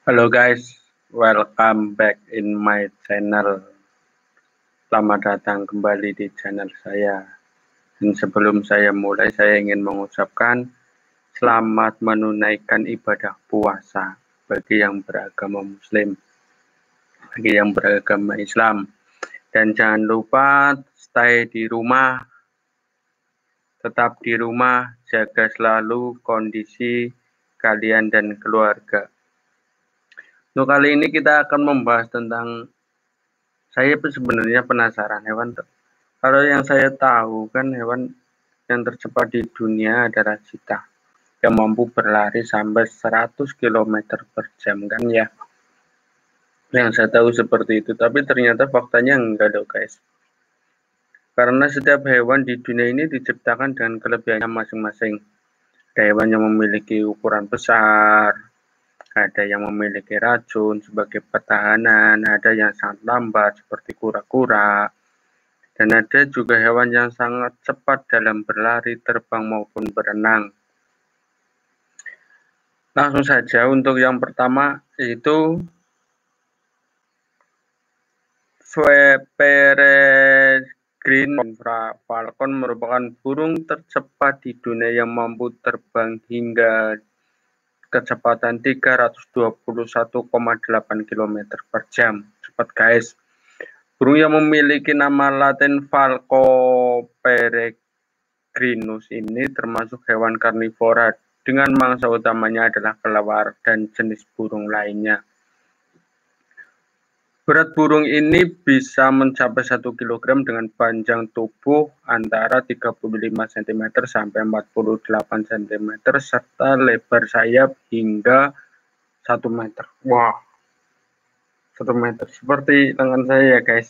Halo guys, welcome back in my channel. Selamat datang kembali di channel saya. Dan sebelum saya mulai, saya ingin mengucapkan selamat menunaikan ibadah puasa bagi yang beragama Muslim, bagi yang beragama Islam. Dan jangan lupa stay di rumah, tetap di rumah, jaga selalu kondisi kalian dan keluarga. Untuk kali ini kita akan membahas tentang, saya sebenarnya penasaran hewan. Kalau yang saya tahu kan hewan yang tercepat di dunia adalah cheetah yang mampu berlari sampai 100 km per jam kan ya. Yang saya tahu seperti itu, tapi ternyata faktanya enggak dong guys. Karena setiap hewan di dunia ini diciptakan dengan kelebihannya masing-masing. Ada hewan yang memiliki ukuran besar, ada yang memiliki racun sebagai pertahanan, ada yang sangat lambat seperti kura-kura, dan ada juga hewan yang sangat cepat dalam berlari, terbang maupun berenang. Langsung saja untuk yang pertama yaitu peregrine falcon merupakan burung tercepat di dunia yang mampu terbang hingga kecepatan 321,8 km per jam. Cepat guys. Burung yang memiliki nama Latin Falco peregrinus ini termasuk hewan karnivora dengan mangsa utamanya adalah kelelawar dan jenis burung lainnya. Berat burung ini bisa mencapai 1 kg dengan panjang tubuh antara 35 cm sampai 48 cm serta lebar sayap hingga 1 meter. Wah, 1 meter seperti lengan saya ya guys.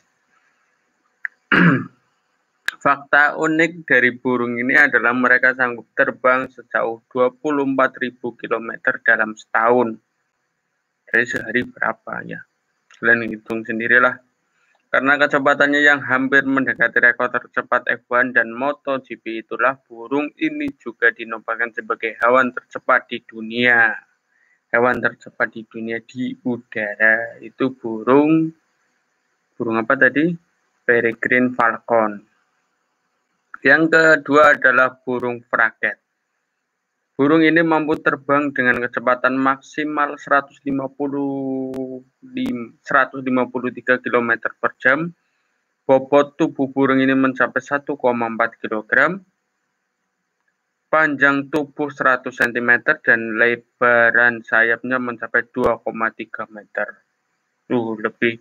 Fakta unik dari burung ini adalah mereka sanggup terbang sejauh 24.000 km dalam setahun. Jadi sehari berapa ya? Kalian hitung sendirilah. Karena kecepatannya yang hampir mendekati rekor tercepat F1 dan MotoGP, itulah burung ini juga dinobatkan sebagai hewan tercepat di dunia. Hewan tercepat di dunia di udara itu burung apa tadi? Peregrine falcon. Yang kedua adalah burung frigate. Burung ini mampu terbang dengan kecepatan maksimal 153 km per jam. Bobot tubuh burung ini mencapai 1,4 kg, panjang tubuh 100 cm, dan lebaran sayapnya mencapai 2,3 meter. Lebih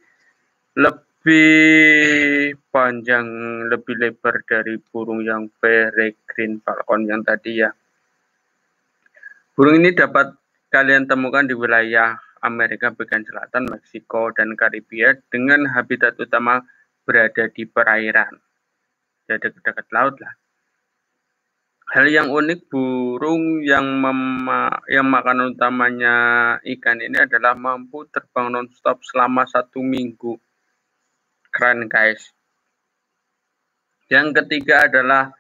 panjang, lebih lebar dari burung yang peregrine falcon yang tadi ya. Burung ini dapat kalian temukan di wilayah Amerika bagian selatan, Meksiko, dan Karibia dengan habitat utama berada di perairan, dekat laut lah. Hal yang unik, burung yang makanan utamanya ikan ini adalah mampu terbang non-stop selama 1 minggu. Keren guys. Yang ketiga adalah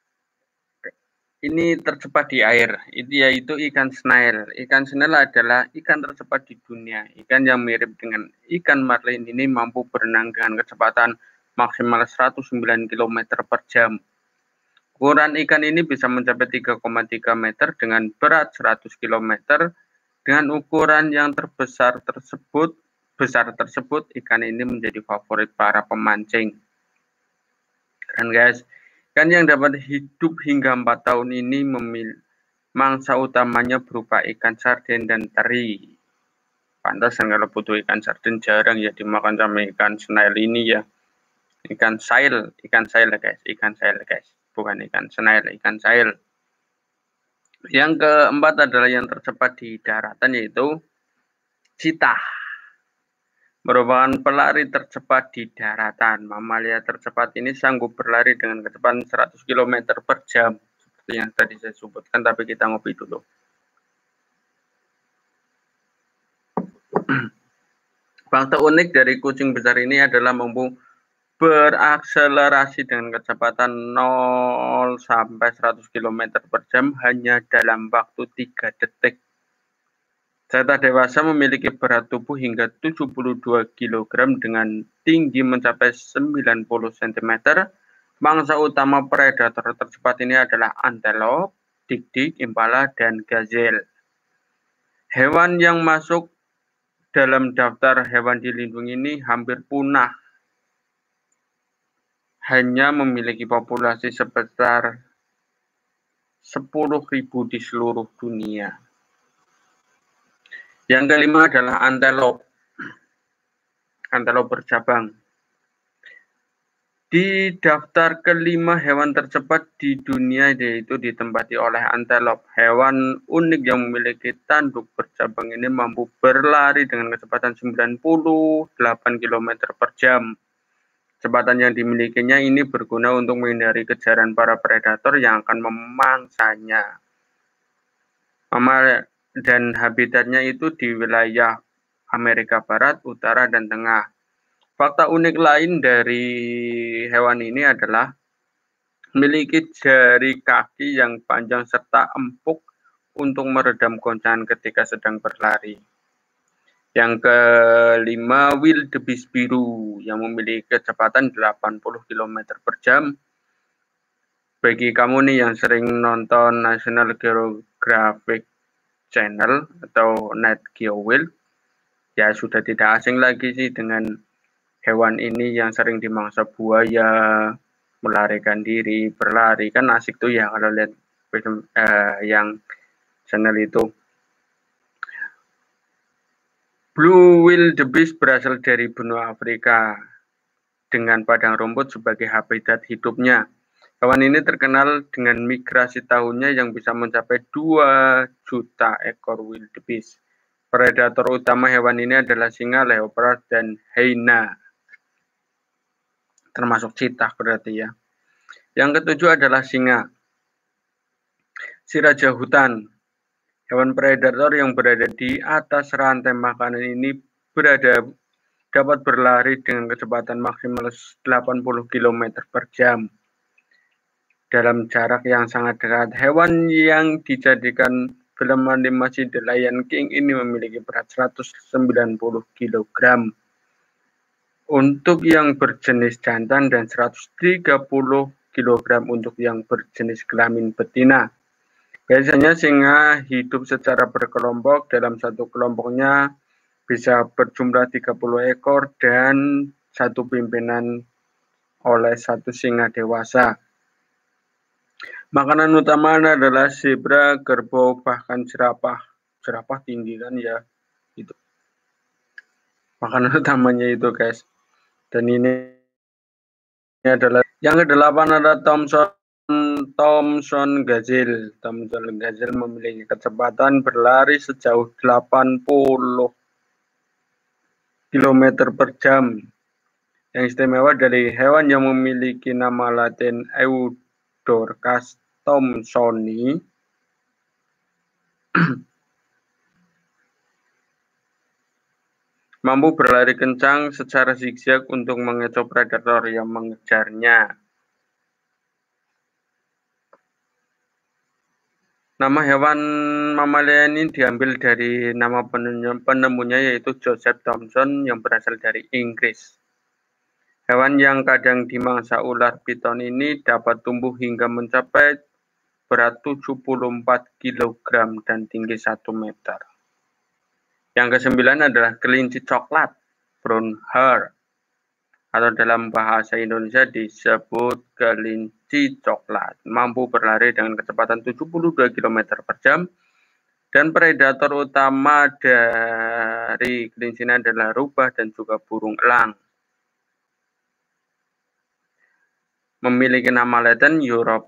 ini tercepat di air, yaitu ikan snail. Ikan snail adalah ikan tercepat di dunia. Ikan yang mirip dengan ikan marlin ini mampu berenang dengan kecepatan maksimal 109 km per jam. Ukuran ikan ini bisa mencapai 3,3 meter dengan berat 100 km. Dengan ukuran yang besar tersebut, ikan ini menjadi favorit para pemancing. Keren guys. Ikan yang dapat hidup hingga 4 tahun ini mangsa utamanya berupa ikan sarden dan teri. Pantas kalau butuh ikan sarden jarang ya dimakan sama ikan snail ini ya. Ikan sail guys, bukan ikan snail, ikan sail. Yang keempat adalah yang tercepat di daratan yaitu cheetah. Merupakan pelari tercepat di daratan. Mamalia tercepat ini sanggup berlari dengan kecepatan 100 km per jam. Seperti yang tadi saya sebutkan, tapi kita ngopi dulu. Fakta unik dari kucing besar ini adalah mampu berakselerasi dengan kecepatan 0 sampai 100 km per jam hanya dalam waktu 3 detik. Ceta dewasa memiliki berat tubuh hingga 72 kg dengan tinggi mencapai 90 cm. Mangsa utama predator tercepat ini adalah antelop, dik-dik, impala, dan gazelle. Hewan yang masuk dalam daftar hewan dilindungi ini hampir punah. Hanya memiliki populasi sebesar 10.000 di seluruh dunia. Yang kelima adalah antelop. Antelop bercabang. Di daftar kelima hewan tercepat di dunia yaitu ditempati oleh antelop. Hewan unik yang memiliki tanduk bercabang ini mampu berlari dengan kecepatan 98 km per jam. Kecepatan yang dimilikinya ini berguna untuk menghindari kejaran para predator yang akan memangsanya. Dan habitatnya itu di wilayah Amerika Barat, Utara, dan Tengah. Fakta unik lain dari hewan ini adalah memiliki jari kaki yang panjang serta empuk untuk meredam goncangan ketika sedang berlari. Yang kelima, wildebeest biru yang memiliki kecepatan 80 km per jam. Bagi kamu nih yang sering nonton National Geographic Channel atau Nat Geo Wild, ya sudah tidak asing lagi sih dengan hewan ini yang sering dimangsa buaya, melarikan diri, berlari. Kan asik tuh ya kalau lihat yang channel itu. Blue wildebeest berasal dari benua Afrika dengan padang rumput sebagai habitat hidupnya. Hewan ini terkenal dengan migrasi tahunnya yang bisa mencapai 2 juta ekor wildebeest. Predator utama hewan ini adalah singa, leopard, dan hyena. Termasuk cheetah berarti ya. Yang ketujuh adalah singa. Si raja hutan. Hewan predator yang berada di atas rantai makanan ini dapat berlari dengan kecepatan maksimal 80 km per jam. Dalam jarak yang sangat dekat, hewan yang dijadikan film animasi The Lion King ini memiliki berat 190 kg untuk yang berjenis jantan dan 130 kg untuk yang berjenis kelamin betina. Biasanya singa hidup secara berkelompok. Dalam satu kelompoknya bisa berjumlah 30 ekor dan satu pimpinan oleh satu singa dewasa. Makanan utama adalah zebra, kerbau, bahkan jerapah. Jerapah tinggi kan ya. Itu. Makanan utamanya itu guys. Dan ini adalah yang kedelapan adalah Thomson Gazelle. Thomson Gazelle memiliki kecepatan berlari sejauh 80 km per jam. Yang istimewa dari hewan yang memiliki nama Latin Eudorcas thomsoni mampu berlari kencang secara zigzag untuk mengecoh predator yang mengejarnya. Nama hewan mamalia ini diambil dari nama penemunya yaitu Joseph Thomson yang berasal dari Inggris. Hewan yang kadang dimangsa ular piton ini dapat tumbuh hingga mencapai berat 74 kg dan tinggi 1 meter. Yang kesembilan adalah kelinci coklat, brown hare, atau dalam bahasa Indonesia disebut kelinci coklat. Mampu berlari dengan kecepatan 72 km per jam. Dan predator utama dari kelinci ini adalah rubah dan juga burung elang. Memiliki nama Latin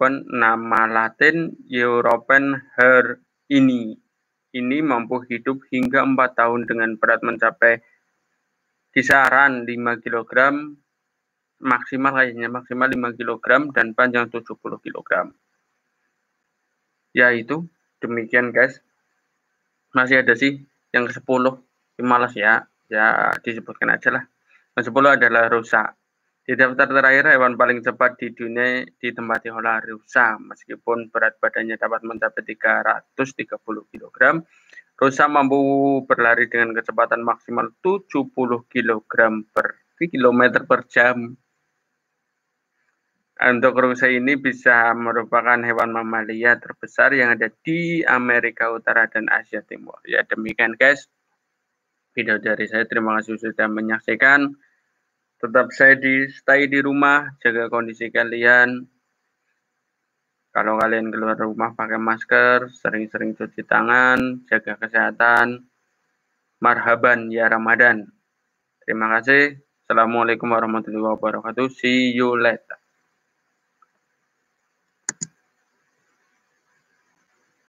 European hare ini. Ini mampu hidup hingga 4 tahun dengan berat mencapai kisaran 5 kg, maksimal 5 kg dan panjang 70 kg. Ya itu, demikian guys. Masih ada sih yang ke-10, malas ya disebutkan aja lah. Yang 10 adalah rusa. Di daftar terakhir, hewan paling cepat di dunia ditempati oleh rusa. Meskipun berat badannya dapat mencapai 330 kg, Rusa mampu berlari dengan kecepatan maksimal 70 kg per kilometer per jam. Untuk rusa ini bisa merupakan hewan mamalia terbesar yang ada di Amerika Utara dan Asia Timur. Ya, demikian guys video dari saya. Terima kasih sudah menyaksikan. Tetap stay di rumah, jaga kondisi kalian. Kalau kalian keluar rumah pakai masker, sering-sering cuci tangan, jaga kesehatan. Marhaban ya Ramadan. Terima kasih. Assalamualaikum warahmatullahi wabarakatuh. See you later.